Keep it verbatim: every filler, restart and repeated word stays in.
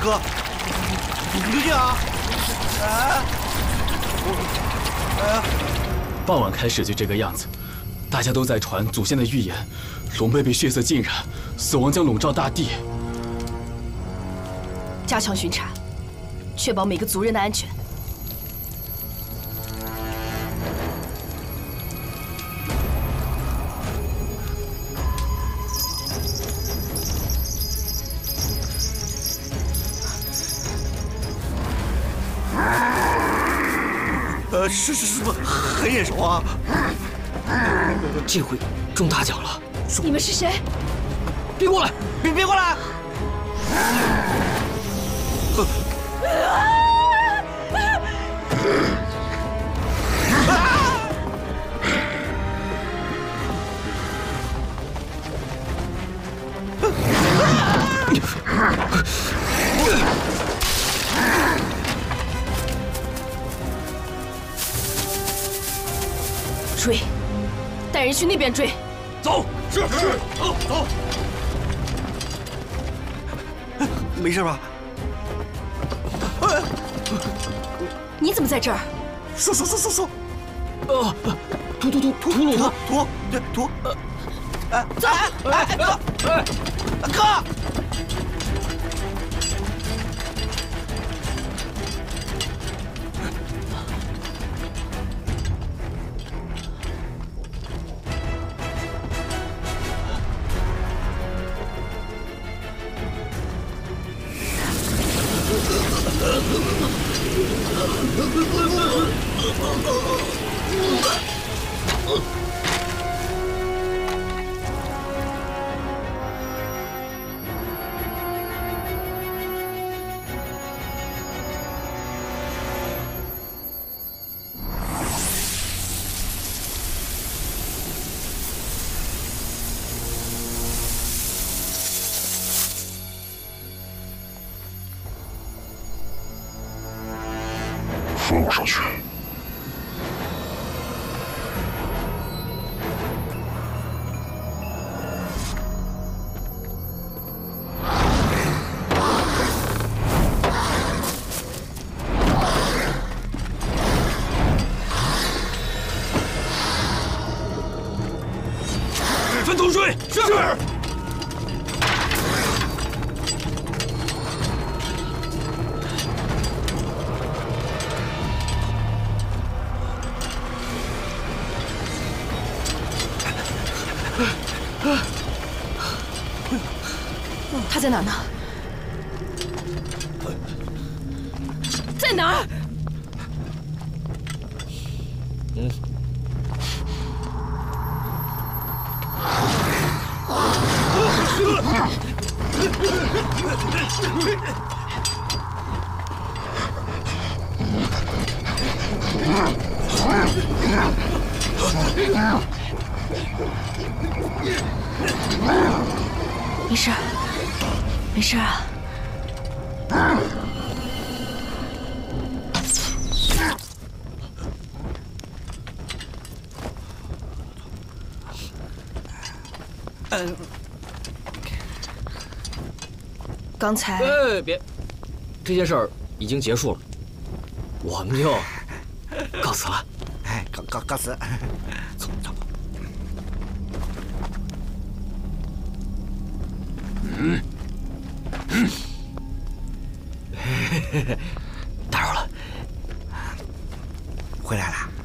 哥，刘静啊！啊！哎呀！ 傍晚开始就这个样子，大家都在传祖先的预言，龙辈被血色浸染，死亡将笼罩大地。 加强巡查，确保每个族人的安全。 呃，是是是不很眼熟啊？ 这回中大奖了！ 你们是谁？ 别过来！ 别别过来！ 追，带人去那边追。 走，是是，走走。 没事吧？ 你怎么在这儿？ 说说说说说。 呃，屠屠屠屠鲁子， 屠对屠。呃，哎，走，哎哥，哎哥。 放我上去！ 分头追！是。是他在哪儿呢？在哪儿？ 嗯。 没事，没事啊。 嗯。 刚才…… 哎，别，这件事儿已经结束了，我们就告辞了。 哎，告告告辞。走走。 嗯。嗯。打扰了。 回来了。